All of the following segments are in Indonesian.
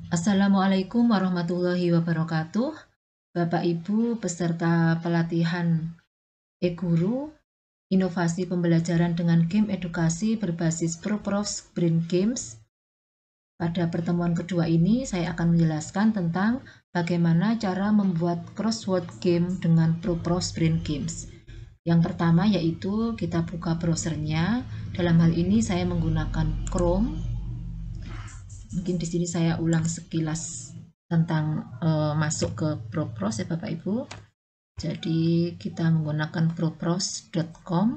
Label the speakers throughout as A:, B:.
A: Assalamualaikum warahmatullahi wabarakatuh. Bapak Ibu peserta pelatihan e-guru, inovasi pembelajaran dengan game edukasi berbasis ProProfs Brain Games. Pada pertemuan kedua ini saya akan menjelaskan tentang bagaimana cara membuat crossword game dengan ProProfs Brain Games. Yang pertama yaitu kita buka browsernya. Dalam hal ini saya menggunakan Chrome. Mungkin di sini saya ulang sekilas tentang masuk ke ProPros ya Bapak Ibu. Jadi kita menggunakan propros.com.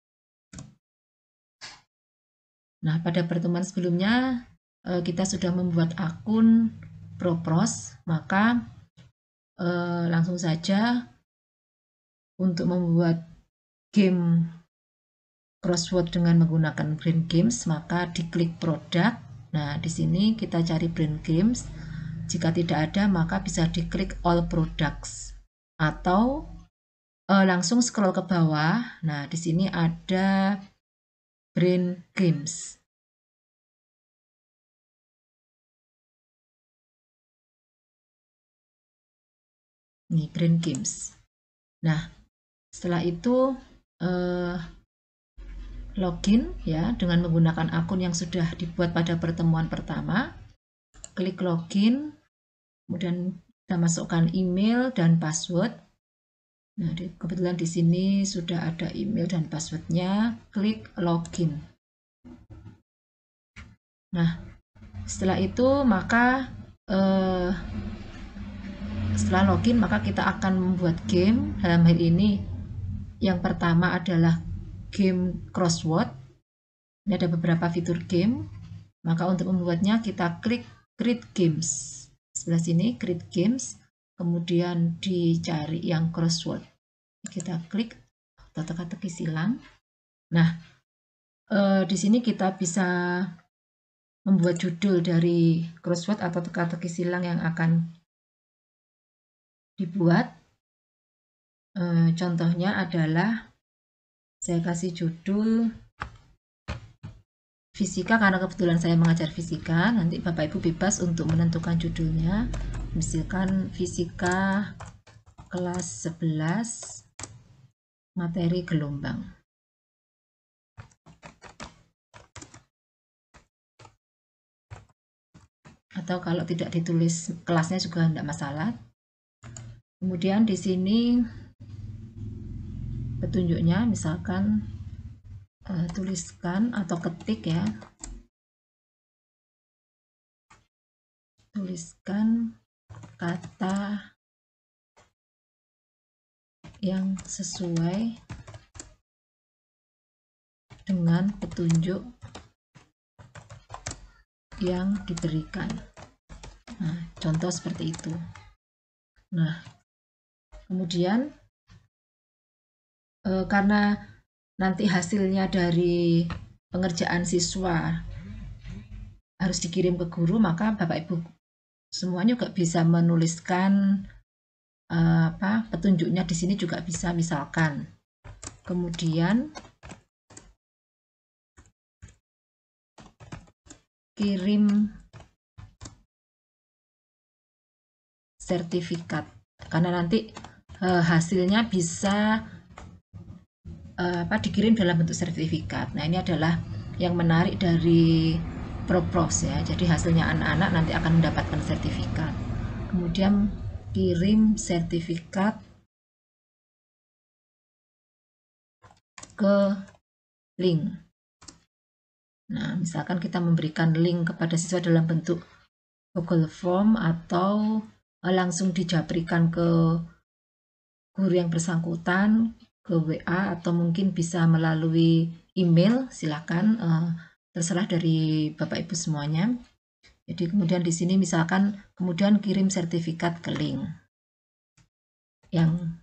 A: Nah, pada pertemuan sebelumnya kita sudah membuat akun ProPros, maka langsung saja untuk membuat game crossword dengan menggunakan Brain Games, maka diklik produk. Nah, di sini kita cari Brain Games. Jika tidak ada, maka bisa diklik All Products atau langsung scroll ke bawah. Nah, di sini ada Brain Games. Ini Brain Games. Nah, setelah itu login ya dengan menggunakan akun yang sudah dibuat pada pertemuan pertama. Klik login, kemudian kita masukkan email dan password. Nah, kebetulan di sini sudah ada email dan passwordnya. Klik login. Nah, setelah itu maka setelah login maka kita akan membuat game. Dalam hal ini yang pertama adalah game crossword. Ini ada beberapa fitur game. Maka untuk membuatnya kita klik Create Games. Sebelah sini Create Games, kemudian dicari yang crossword. Kita klik atau teka-teki silang. Nah, di sini kita bisa membuat judul dari crossword atau teka-teki silang yang akan dibuat. Contohnya adalah saya kasih judul fisika karena kebetulan saya mengajar fisika. Nanti Bapak Ibu bebas untuk menentukan judulnya. Misalkan fisika kelas 11 materi gelombang. Atau kalau tidak ditulis kelasnya juga tidak masalah. Kemudian di sini petunjuknya misalkan tuliskan atau ketik ya. Tuliskan kata yang sesuai dengan petunjuk yang diberikan. Nah, contoh seperti itu. Nah, kemudian karena nanti hasilnya dari pengerjaan siswa harus dikirim ke guru, maka Bapak Ibu semuanya juga bisa menuliskan petunjuknya di sini juga bisa, misalkan kemudian kirim sertifikat, karena nanti hasilnya bisa dikirim dalam bentuk sertifikat. Nah, ini adalah yang menarik dari ProProfs ya. Jadi hasilnya anak-anak nanti akan mendapatkan sertifikat. Kemudian kirim sertifikat ke link. Nah, misalkan kita memberikan link kepada siswa dalam bentuk Google Form atau langsung dijabrikan ke guru yang bersangkutan, ke WA, atau mungkin bisa melalui email, silakan, terserah dari Bapak Ibu semuanya. Jadi kemudian di sini misalkan kemudian kirim sertifikat ke link yang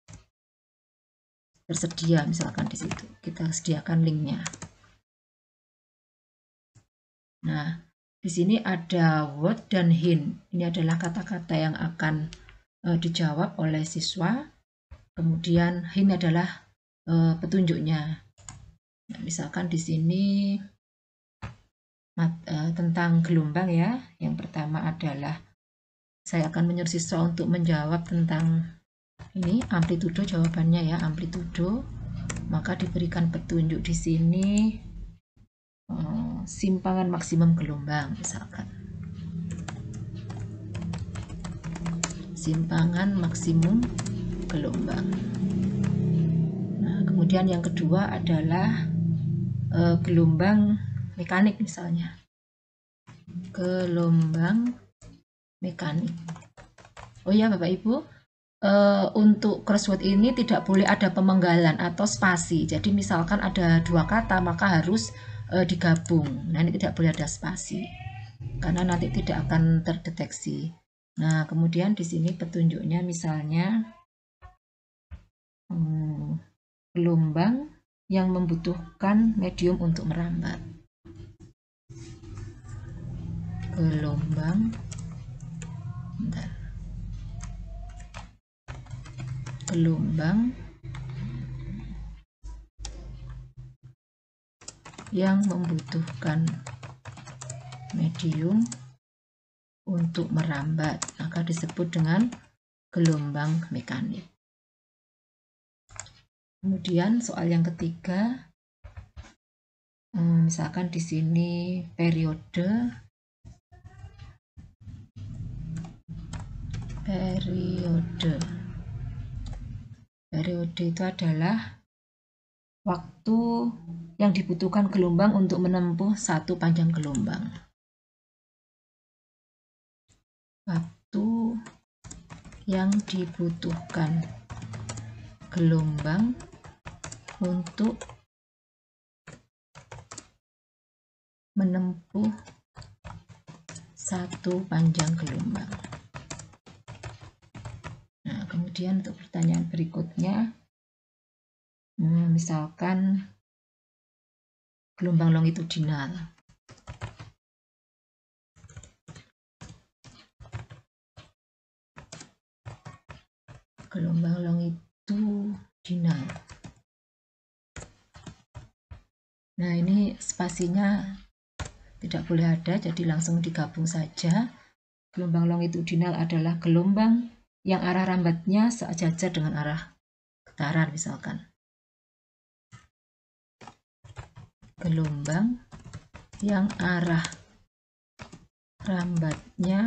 A: tersedia, misalkan di situ kita sediakan linknya. Nah, di sini ada word dan hint. Ini adalah kata-kata yang akan dijawab oleh siswa. Kemudian hint adalah petunjuknya. Nah, misalkan di sini tentang gelombang ya. Yang pertama adalah saya akan menyuruh siswa untuk menjawab tentang ini amplitudo, jawabannya ya amplitudo. Maka diberikan petunjuk di sini simpangan maksimum gelombang misalkan. Simpangan maksimum gelombang. Nah, kemudian yang kedua adalah gelombang mekanik misalnya. Gelombang mekanik. Oh ya Bapak Ibu, untuk crossword ini tidak boleh ada pemenggalan atau spasi. Jadi misalkan ada dua kata maka harus digabung. Nah, ini tidak boleh ada spasi karena nanti tidak akan terdeteksi. Nah, kemudian di sini petunjuknya misalnya gelombang yang membutuhkan medium untuk merambat. Gelombang yang membutuhkan medium untuk merambat, maka disebut dengan gelombang mekanik. Kemudian soal yang ketiga, misalkan di sini periode itu adalah waktu yang dibutuhkan gelombang untuk menempuh satu panjang gelombang. Waktu yang dibutuhkan gelombang untuk menempuh satu panjang gelombang. Nah, kemudian untuk pertanyaan berikutnya, misalkan gelombang longitudinal. Gelombang longitudinal. Nah, ini spasinya tidak boleh ada, jadi langsung digabung saja. Gelombang longitudinal adalah gelombang yang arah rambatnya sejajar dengan arah getaran misalkan. Gelombang yang arah rambatnya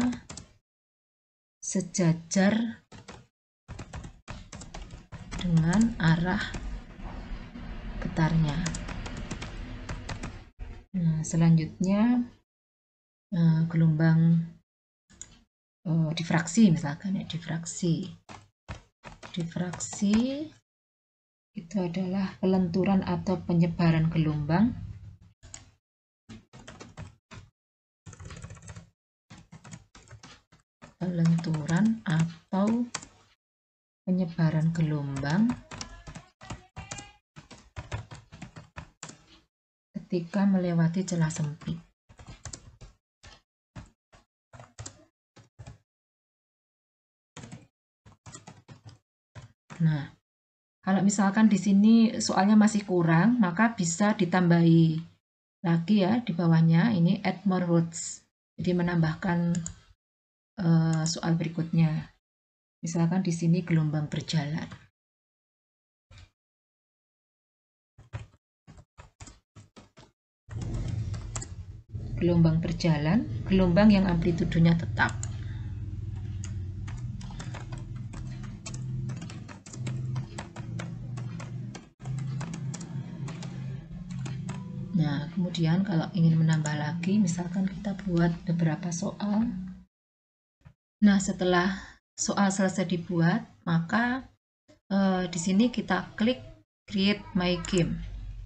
A: sejajar dengan arah getarnya. Nah, selanjutnya gelombang difraksi misalkan ya, difraksi itu adalah pelenturan atau penyebaran gelombang ketika melewati celah sempit. Nah, kalau misalkan di sini soalnya masih kurang, maka bisa ditambahi lagi ya di bawahnya ini add more words. Jadi menambahkan soal berikutnya. Misalkan di sini gelombang berjalan. Gelombang berjalan, gelombang yang amplitudonya tetap. Nah, kemudian kalau ingin menambah lagi, misalkan kita buat beberapa soal. Nah, setelah soal selesai dibuat, maka di sini kita klik Create My Game.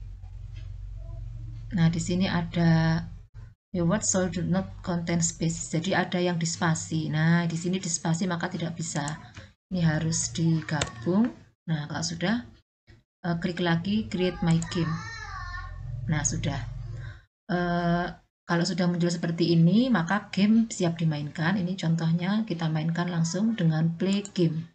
A: Nah, di sini ada the word should not contain space. Jadi ada yang dispasi. Nah, di sini dispasi maka tidak bisa. Ini harus digabung. Nah, kalau sudah, klik lagi Create My Game. Nah, sudah. Kalau sudah muncul seperti ini, maka game siap dimainkan. Ini contohnya, kita mainkan langsung dengan play game.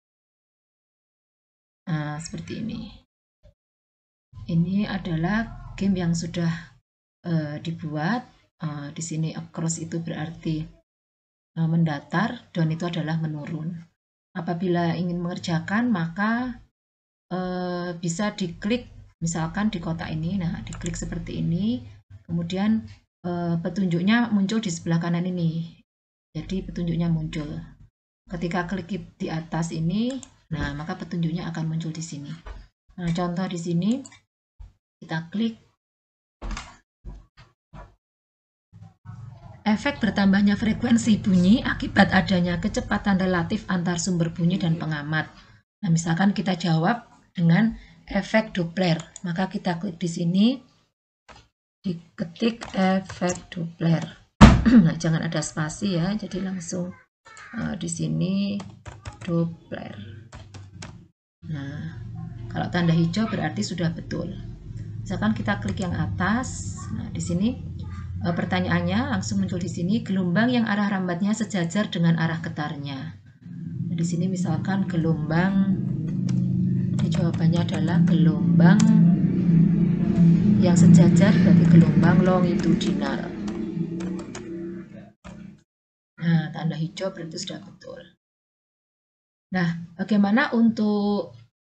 A: Nah, seperti ini. Ini adalah game yang sudah dibuat. Di sini across itu berarti mendatar, down itu adalah menurun. Apabila ingin mengerjakan, maka bisa diklik misalkan di kotak ini. Nah, diklik seperti ini, kemudian petunjuknya muncul di sebelah kanan ini. Jadi petunjuknya muncul. Ketika klik di atas ini, nah maka petunjuknya akan muncul di sini. Nah, contoh di sini kita klik. Efek bertambahnya frekuensi bunyi akibat adanya kecepatan relatif antar sumber bunyi dan pengamat. Nah, misalkan kita jawab dengan efek Doppler, maka kita klik di sini, diketik efek Doppler. Nah, jangan ada spasi ya, jadi langsung di sini Doppler. Nah, kalau tanda hijau berarti sudah betul. Misalkan kita klik yang atas, nah di sini pertanyaannya langsung muncul di sini, gelombang yang arah rambatnya sejajar dengan arah getarnya. Nah, di sini misalkan gelombang, jawabannya adalah gelombang yang sejajar berarti gelombang longitudinal. Nah, tanda hijau berarti sudah betul. Nah, bagaimana untuk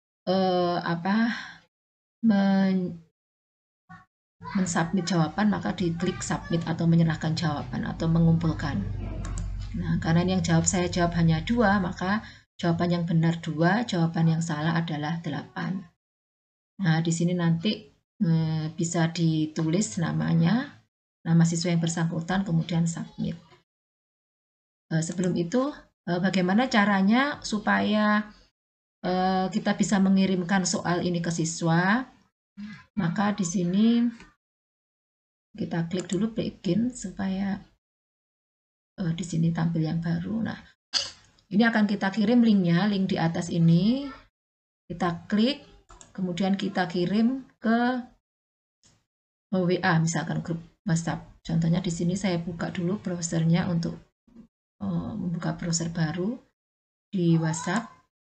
A: mensubmit jawaban? Maka diklik submit atau menyerahkan jawaban atau mengumpulkan. Nah, karena yang saya jawab hanya 2, maka jawaban yang benar 2, jawaban yang salah adalah 8. Nah, di sini nanti bisa ditulis namanya, nama siswa yang bersangkutan, kemudian submit. Sebelum itu, bagaimana caranya supaya kita bisa mengirimkan soal ini ke siswa? Maka di sini kita klik dulu begin supaya di sini tampil yang baru. Nah, ini akan kita kirim linknya, link di atas ini. Kita klik, kemudian kita kirim ke WA, misalkan grup WhatsApp. Contohnya di sini saya buka dulu browsernya untuk membuka browser baru di WhatsApp.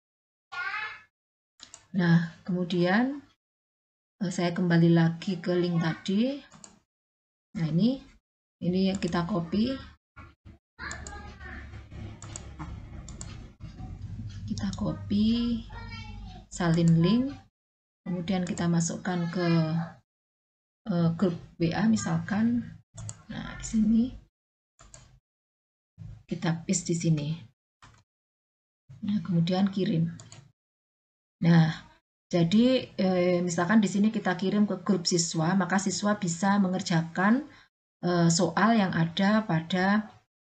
A: Nah, kemudian saya kembali lagi ke link tadi. Nah, ini yang kita copy. Kita copy, salin link, kemudian kita masukkan ke grup WA misalkan. Nah, di sini kita paste di sini. Nah, kemudian kirim. Nah, jadi misalkan di sini kita kirim ke grup siswa, maka siswa bisa mengerjakan soal yang ada pada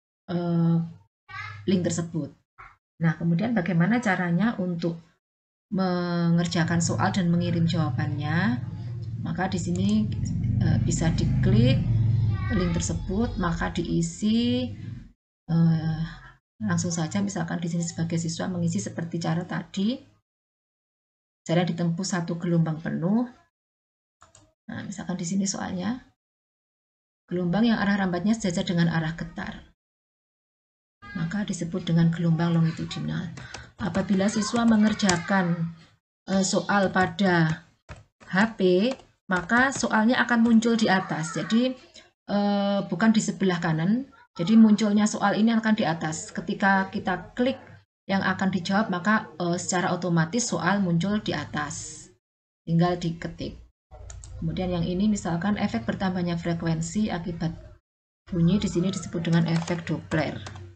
A: link tersebut. Nah, kemudian bagaimana caranya untuk mengerjakan soal dan mengirim jawabannya? Maka di sini bisa diklik link tersebut, maka diisi langsung saja. Misalkan di sini sebagai siswa mengisi seperti cara tadi. Jarak ditempuh 1 gelombang penuh. Nah, misalkan di sini soalnya, gelombang yang arah rambatnya sejajar dengan arah getar, maka disebut dengan gelombang longitudinal. Apabila siswa mengerjakan soal pada HP, maka soalnya akan muncul di atas. Jadi bukan di sebelah kanan. Jadi munculnya soal ini akan di atas. Ketika kita klik yang akan dijawab, maka secara otomatis soal muncul di atas. Tinggal diketik. Kemudian yang ini misalkan efek bertambahnya frekuensi akibat bunyi, di sini disebut dengan efek Doppler.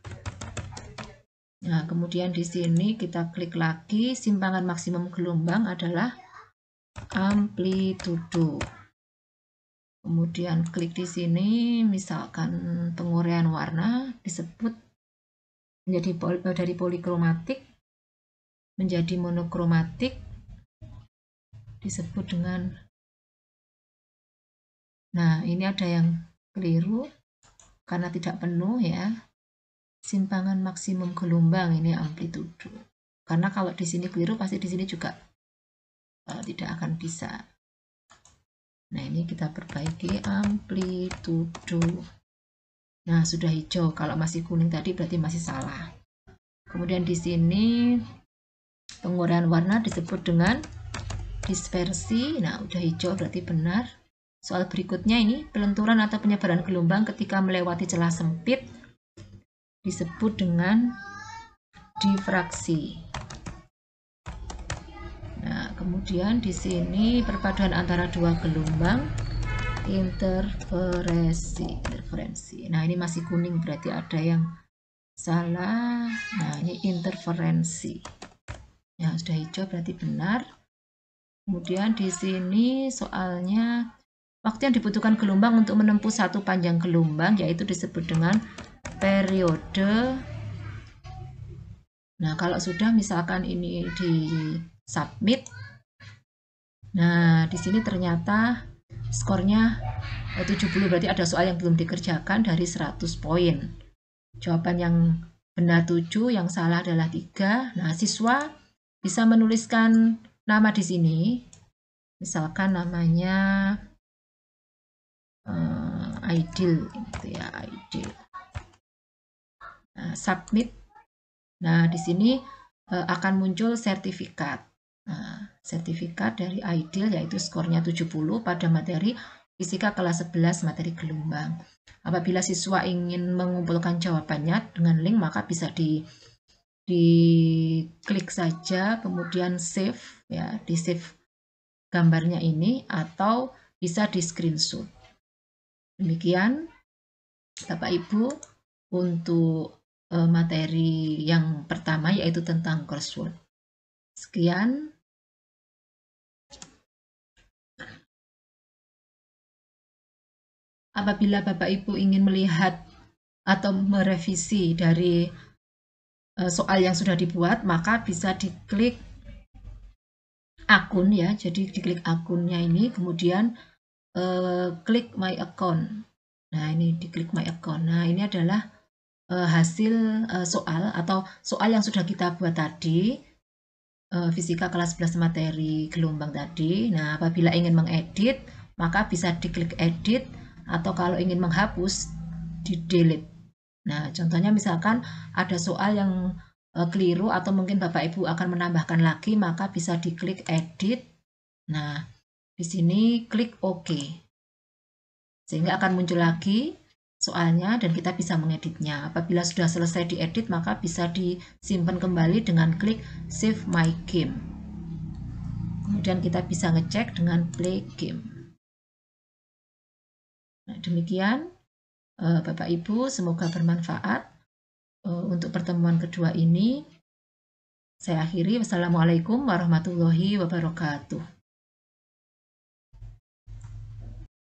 A: Nah, kemudian di sini kita klik lagi, simpangan maksimum gelombang adalah amplitudo. Kemudian klik di sini, misalkan penguraian warna disebut menjadi dari polikromatik menjadi monokromatik, disebut dengan, nah ini ada yang keliru karena tidak penuh ya, simpangan maksimum gelombang ini amplitudo. Karena kalau di sini keliru pasti di sini juga tidak akan bisa. Nah, ini kita perbaiki amplitudo. Nah, sudah hijau. Kalau masih kuning tadi berarti masih salah. Kemudian di sini penguraian warna disebut dengan dispersi. Nah, udah hijau berarti benar. Soal berikutnya ini, pelenturan atau penyebaran gelombang ketika melewati celah sempit disebut dengan difraksi. Nah, kemudian di sini perpaduan antara dua gelombang, interferensi. Nah, ini masih kuning, berarti ada yang salah. Nah, ini interferensi. Ya, sudah hijau berarti benar. Kemudian di sini soalnya waktu yang dibutuhkan gelombang untuk menempuh satu panjang gelombang yaitu disebut dengan periode. Nah, kalau sudah misalkan ini di submit. Nah, di sini ternyata skornya 70, berarti ada soal yang belum dikerjakan dari 100 poin. Jawaban yang benar 7, yang salah adalah 3. Nah, siswa bisa menuliskan nama di sini. Misalkan namanya Aidil gitu ya, Aidil. Nah, submit. Nah, di sini akan muncul sertifikat. Nah, sertifikat dari Aidil yaitu skornya 70 pada materi Fisika kelas 11 materi gelombang. Apabila siswa ingin mengumpulkan jawabannya dengan link, maka bisa diklik saja, kemudian save ya, di save gambarnya ini atau bisa di screenshot. Demikian Bapak Ibu untuk materi yang pertama yaitu tentang crossword. Sekian. Apabila Bapak Ibu ingin melihat atau merevisi dari soal yang sudah dibuat, maka bisa diklik akun ya. Jadi diklik akunnya ini, kemudian klik my account. Nah, ini diklik my account. Nah, ini adalah hasil soal atau soal yang sudah kita buat tadi, fisika kelas 11 materi gelombang tadi. Nah, apabila ingin mengedit, maka bisa diklik edit, atau kalau ingin menghapus, di delete. Nah, contohnya misalkan ada soal yang keliru atau mungkin Bapak Ibu akan menambahkan lagi, maka bisa diklik edit. Nah, di sini klik OK. Sehingga akan muncul lagi soalnya dan kita bisa mengeditnya. Apabila sudah selesai diedit, maka bisa disimpan kembali dengan klik Save My Game. Kemudian kita bisa ngecek dengan Play Game. Nah, demikian Bapak Ibu, semoga bermanfaat. Untuk pertemuan kedua ini saya akhiri. Wassalamualaikum warahmatullahi wabarakatuh.